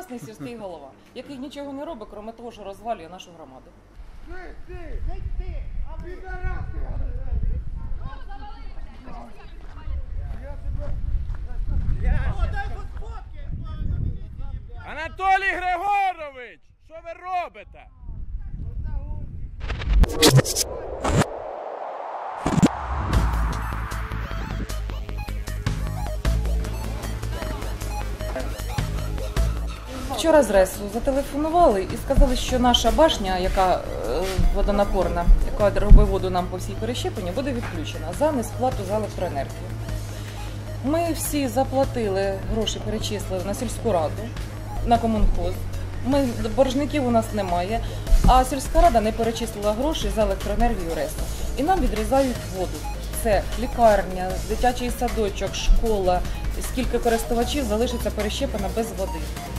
нещасний сільський голова, який нічого не робить, крім того, що розвалює нашу громаду. Анатолій Григорович, що ви робите? Вчора з РЕСу зателефонували і сказали, що наша башня, яка водонапорна, яка робить воду нам по всій Перещепині, буде відключена за несплату за електроенергію. Ми всі заплатили, гроші перечислили на сільську раду, на комунхоз. Боржників у нас немає, а сільська рада не перечислила гроші за електроенергію РЕСу. І нам відрізають воду. Це лікарня, дитячий садочок, школа. Скільки користувачів залишиться Перещепина без води.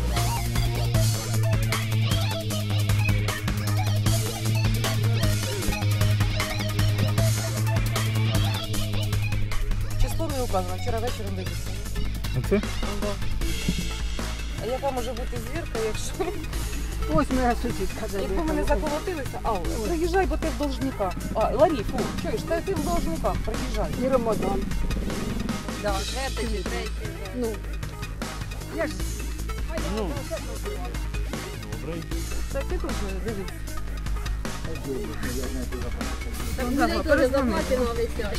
Число не указано, вчора вечором виписали. Оце? Да. А яка може бути звірка, якщо... Ось моя сусідка. Якби ми не заколотилися, приїжджай, бо ти в должника. Ларі, чуєш, ти в должниках, приїжджай. І Рамадан. Да, третій. Ну, я ж... Ну, добре. Це ти тут дивись. Вони теж заплатили висять.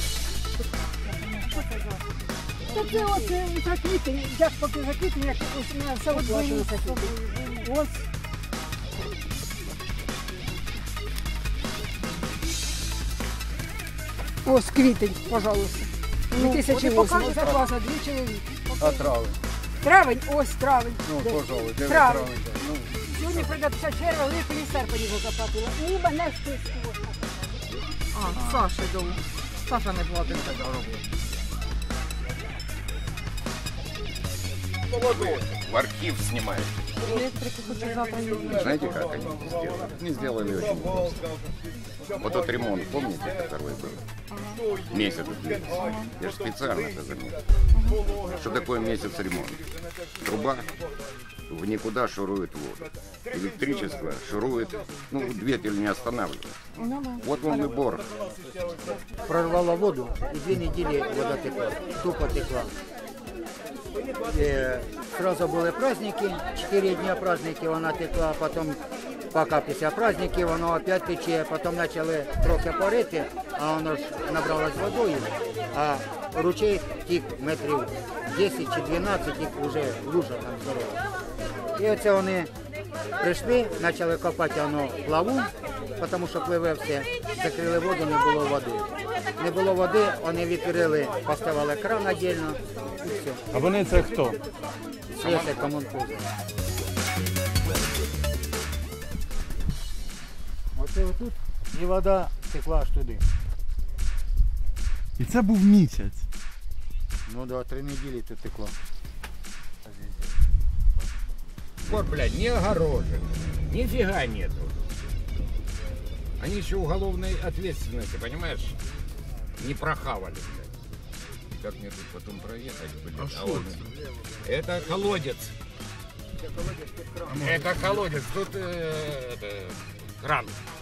Та це оце заквітень, як поки заквітень, як ось на все оплачується. Ось. Ось квітень, пожалуйста. 2008, зарплата 2 чоловіки. А трави? Травень, ось травень. Ну, пожалуй, де Травень. травень? Ну, Сьогодні прийдеться черга, липень і серпень вже заплатила. І мене в списку. Саша дома. Саша не платить. В архив снимаете. Электрики хоть завтра не будет. Знаете, как они это сделали? Они сделали очень просто. Вот тот ремонт, помните, который был? Месяц длился. Я же специально это заметил. Что такое месяц ремонта? Труба в никуда шурует воду. Электричество шурует, двигатель не останавливает. Вот он и бор. Прорвало воду, и 2 недели вода текла, тупо текла. Сразу були праздники, 4 дня праздники вона текла, потім поки після праздників воно опять тече, потім почали трохи порити, а воно ж набралось водою, а ручей тік метрів 10 чи 12, і вже лужа там здорова. І оце вони прийшли, почали копати воно плаву, тому що пливе все, закрили воду, не було води. Не було води, вони відкрили, поставили кран віддільно і все. а вони це хто? Це комунхоз. Оце отут і вода текла аж туди. І це був місяць. Ну да, 3 недели тут текло. Бор, блядь, не огорожен. Нифига нету. Они еще уголовной ответственности, понимаешь, не прохавали, блядь. Как мне тут потом проехать, блядь? А вот это колодец. Это колодец. Тут кран.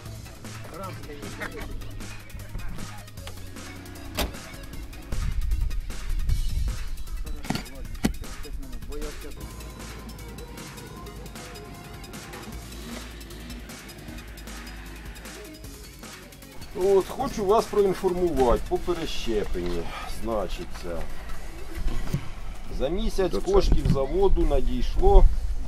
От, хочу вас проінформувати по Перещепині. Значиться, за місяць коштів за воду надійшло,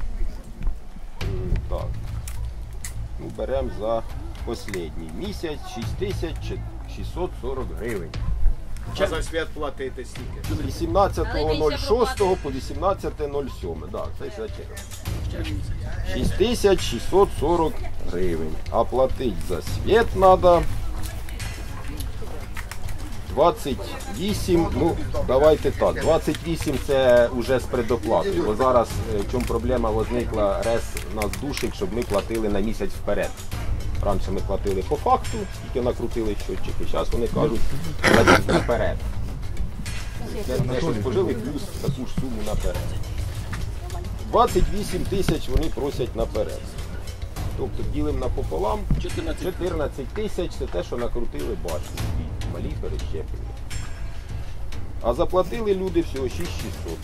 так, беремо за останній місяць 6640 гривень. А за свят платити стільки? 18.06 по 18.07, так, це за 6640 гривень. А платити за світ треба 28, давайте так, 28 це вже з предоплатою, бо зараз в чому проблема виникла, РЕС нас душить, щоб ми платили на місяць вперед. Раніше ми платили по факту, тільки накрутили щотчики, зараз вони кажуть, платіть наперед. Те, що спожили, плюс таку ж суму наперед. 28 тисяч вони просять наперед. Тобто ділимо напополам, 14 тисяч це те, що накрутили башню. Малі перещеплення. А заплатили люди всього 6600.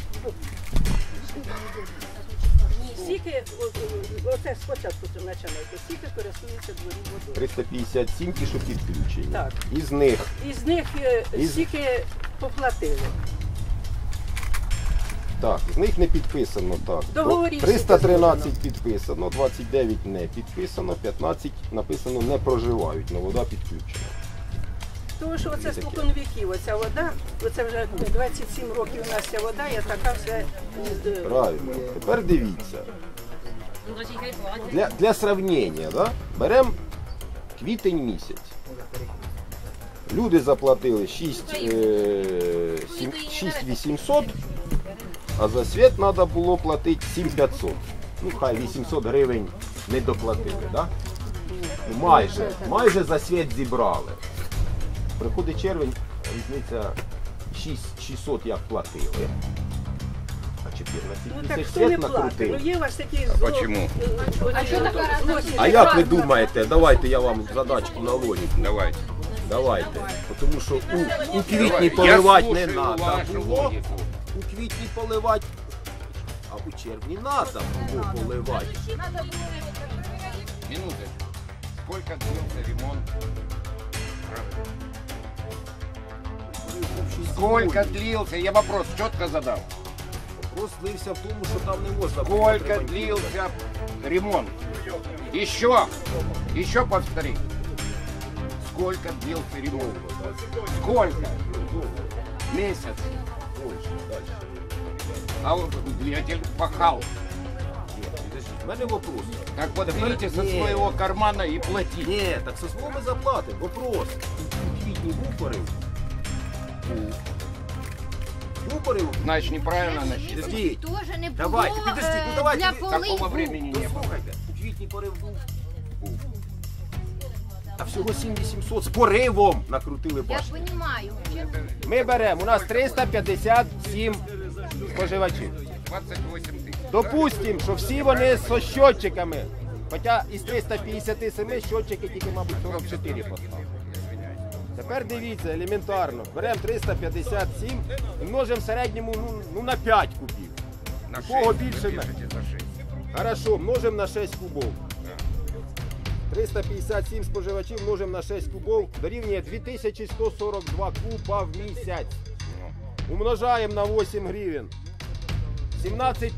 Скільки, оце спочатку починаєте, скільки користуються дворі водою? 357 ті, що підключені. Так. Із них Із них скільки поплатили? так, з них не підписано так. Договорів 313 підписано, 29 не підписано, 15 написано не проживають, але вода підключена. Тому що оце спокон віків, оця вода, оце вже 27 років у нас ця вода, я така все... Правильно. Тепер дивіться. Для сравнення, да? Беремо квітень місяць. Люди заплатили 6800, а за світ треба було платити 7500. Ну, хай 800 гривень не доплатили, да? Ну, майже за світ зібрали. Приходить червень, різниця 6600 як платили. А 14 Ну так тисяч хто не світ платить? Ну накрутили. є у вас такі Почему? А як ви думаєте, давайте я вам задачку наловлю. Давайте. Давайте. Тому що у квітні Давай. поливати Я не слушаю треба вашу було. логіку. У квітні поливати, а у червні треба було поливати. Минуточку. Сколько длился ремонт? Сколько длился? Я вопрос четко задал. Вопрос слився в тому, що там не можна було Сколько отримати. длился ремонт? Еще повтори. Сколько длился ремонт? Сколько? Месяц. А вот двигатель пахал. У мене вопрос. Так вот берите со Нет. своего кармана и платите. Ні, так со свого ми заплатимо. Вопрос. У квітні був порив? Був порив? Значит, неправильно насчитано. Підождіть. Тоже не було Давайте, підождіть, ну давайте. для ви- Такого поливу. времени не было. Послухайте, у квітні порив був? Був. А всього 7800 з поривом накрутили Я башню. розумію. Ми беремо, у нас 357 споживачів. 28 тысяч. Допустимо, що всі вони з щотчиками. Хоча із 357 щотчики тільки, мабуть, 44 поставили. Тепер дивіться, елементарно. Беремо 357 і множимо в середньому ну, на 5 кубів. На Кого 6 більше вы пишете за 6. Хорошо, множимо на 6 кубов. 357 споживачів множимо на 6 кубов, дорівнює 2142 куба в місяць. Умножаємо на 8 гривень. 17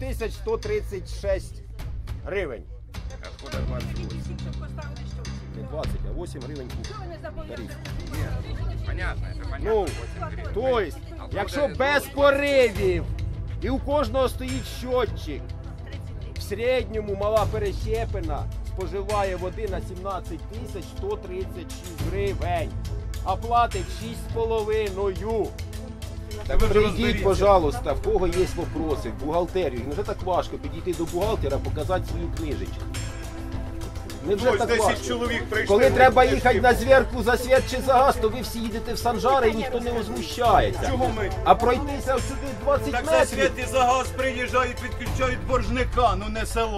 136 гривень. Откуда 28? Не 20, а 8 гривень куб. Тариф. Понятно, это понятно. Ну, 8 гривен. тобто, якщо без поривів і у кожного стоїть щотчик, в середньому мала перещепина споживає води на 17 136 гривень, а платить 6,5. Так прийдіть, пожалуйста, в кого є вопроси, в бухгалтерію. Невже так важко підійти до бухгалтера, показати свою книжечку? Невже Ось так 10 важко? чоловік прийшли. Коли вони треба книжки їхати на звірку за світ чи за газ, то ви всі їдете в Санжари і ніхто не возмущається. Чого ми? А пройтися сюди 20 Так за метрів. світ і за газ приїжджають, підключають боржника, ну не село.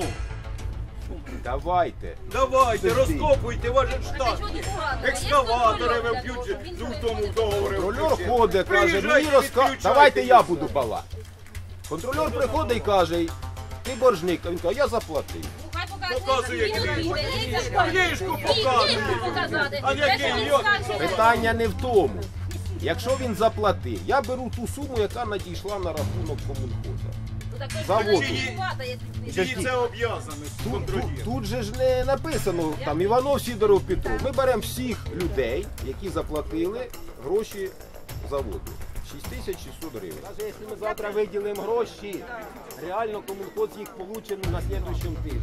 Давайте. Давайте, Подожди. розкопуйте ваші штати. Екскаватори ви включите, ну в тому договорі. Контролер ходить, каже, мені Приїжджайте, розказує. підключайте. Давайте я буду балакати. Контролер приходить і каже, ти боржник. А він каже, я заплатив. Показує книжку. Книжку показує. А який йод? Питання не в тому. Якщо він заплатив, я беру ту суму, яка надійшла на рахунок комунхоза. Заводу. Чиї це об'язаність контролює? Тут же ж не написано там Іванов, Сідоров, Петров. Ми беремо всіх людей, які заплатили гроші заводу. 6600 гривень. Навіть якщо ми завтра виділимо гроші, реально комунхоз їх получить на наступному тижні.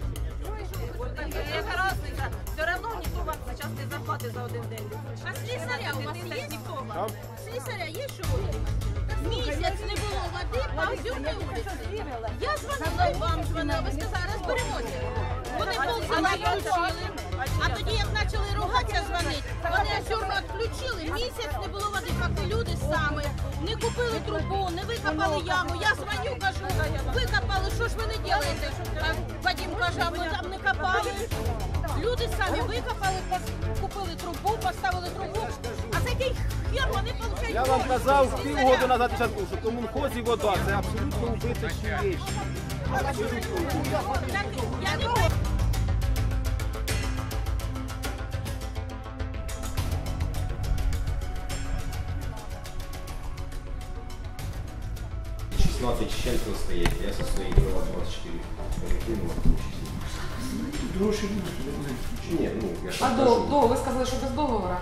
Яка разниця? Все одно ніхто вам зараз не заплатить за один день. А слісаря у вас є? Там Слісаря є що? Місяць не було води, павзюрни вулиці. Я дзвонила і вам дзвонила, ви сказали, розберемося. Вони ползали, включили. А тоді, як почали ругати, каналізація дзвонить. Вони сьогодні відключили, місяць не було води, поки люди самі не купили трубу, не викопали яму. Я дзвоню, кажу, викопали, що ж ви не робите? Вадим каже, а ми там не копали. Люди самі викопали, купили трубу, поставили трубу. А за який хер вони получають? Я вам казав півгода назад, що в комунхозі вода, це абсолютно убиточні речі. Абсолютно убиточні. Я не можу. 16 з чим-то стоїть, я зі своєї права 24 перекинув. Гроші Ні, ну, я ж А кажу. ви сказали, що без договору?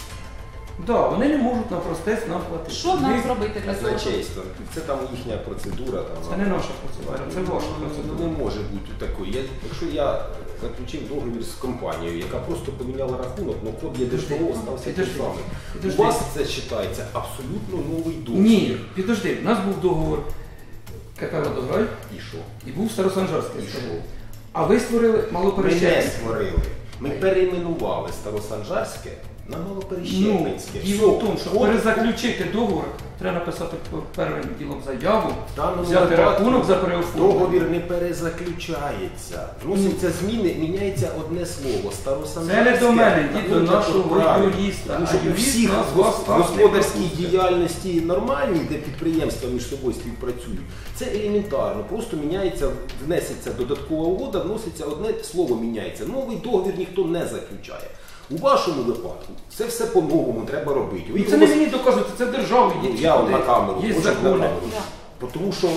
Да, вони не можуть на простець нам платити. Що нам зробити для цього? Казначейство. Це там їхня процедура. Це не наша процедура, це ваша процедура. Не може бути такої. Якщо я заключив договір з компанією, яка просто поміняла рахунок, але код є ДЖБО стався тим самим. У вас це вважається абсолютно новий договір. Ні, підожди, у нас був договор КП «Водограй» І що? і був Старосанжарський. І що? А ви створили Ми не Малоперещепинське. створили. Ми перейменували Старосанжарське на Малоперещепинське. Діло в тому, що перезаключити договор, треба написати першим ділом заяву, В даному взяти випадку рахунок за переоформлення. договір не перезаключається. Вносяться зміни, міняється одне слово. Старосанжарське. Це не до мене, йдіть до на нашого правильно. юриста. Тому що А у юрист всіх нас вас так господарській не пропустить. діяльності нормальній, де підприємства між собою співпрацюють, це елементарно. Просто міняється, внесеться додаткова угода, вноситься одне слово міняється. Новий договір ніхто не заключає. У вашому випадку це все по-новому треба робити. Ви Це не його- мені доказувати, це держава. Ну, я вам на камеру, Є можу на закони. камеру. Тому що,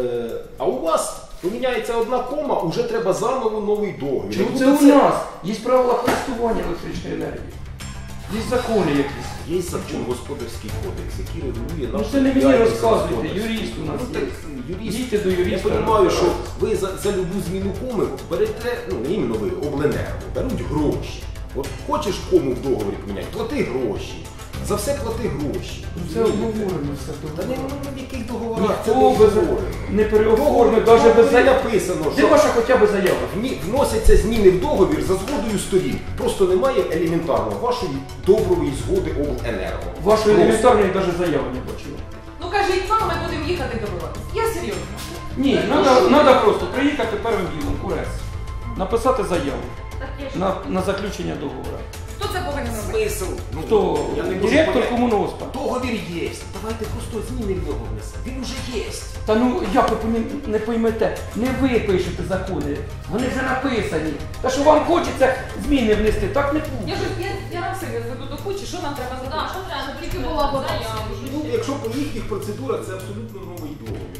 а у вас поміняється одна кома, вже треба заново новий договір. Чому Як це будто у нас? Є правила користування електричної енергії. Є закони якісь. Є закон господарський кодекс, який регулює Ну нашу це не мені діяльність розказуйте, господарську. юрист у нас Ну, є. так, юрист. Йдіть до юриста. Я розумію, що ви за любу зміну коми берете, ну не іменно ви, обленерго, беруть гроші. От хочеш кому в договорі поміняти, плати гроші. За все плати гроші. Ну, це обговорено все Та не договорено. в яких договорах це Ніхто без не переоформив, навіть без заяви. написано, Де що ваша хоча б заява? вносяться зміни в договір за згодою сторін. Просто немає елементарно вашої доброї згоди обленерго. Вашої Просто. елементарної навіть заяви не бачила. Ну кажіть, мама, ми будемо їхати добиватися. Я серйозно. Ні, треба просто приїхати первим ділом у РЕС, написати заяву на заключення договору. Хто це повинен робити? Смисл? Хто? я не можу Директор поняти. комунгоспа. Договір є. Давайте просто зміни в нього внесемо. Він уже є. Та ну як ви не поймете, не ви пишете закони, вони вже написані. Та що вам хочеться зміни внести, так не буде. Я вам все веду до кучі, що нам треба зробити? Що треба? Тільки була вода. Ну, якщо по їхніх процедурах, це абсолютно новий договір.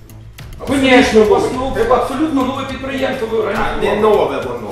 Звісно, у вас абсолютно нове підприємство ви Не організували. нове воно.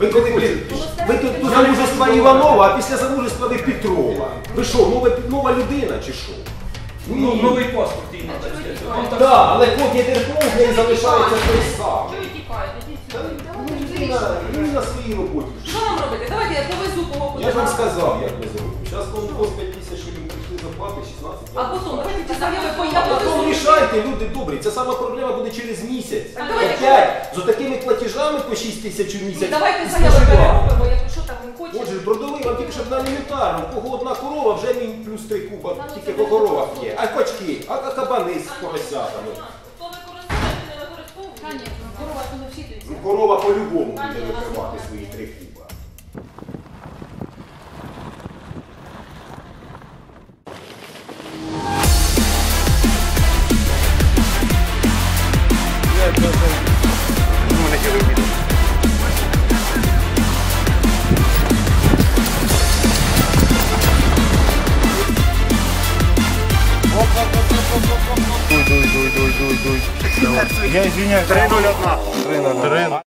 Ви тут до замужества Іванова, а після замужества ви Петрова. Ви що, нова людина чи що? Ну, новий паспорт їй треба. Вам так Так, але код є державний і залишається той самий. Що ви тікаєте? Йдіть сюди. Він на своїй роботі. Що нам робити? Давайте я довезу того, куди Я ж вам нам. сказав, як ми зробимо. Зараз конкурс 5 тисяч гривень прийшли заплати, 16. А потім, давайте ці заяви А появляться. потім рішайте, люди добрі. Ця сама проблема буде через місяць. Так, давайте. Опять, з такими платежами по 6 тисяч у місяць. Давайте і заяви споживати. переробимо, якщо що там він хоче. Отже, бродовий вам тільки щоб на елементарно. У кого одна корова, вже він плюс 3 куба, тільки по коровах є. А качки, а кабани з поросятами. Хто використовує, чи не використовує? Звісно, корова то не всі дивляться. Ну, корова по-любому буде викривати свої 3 куба. Я извиняюсь. 3:01.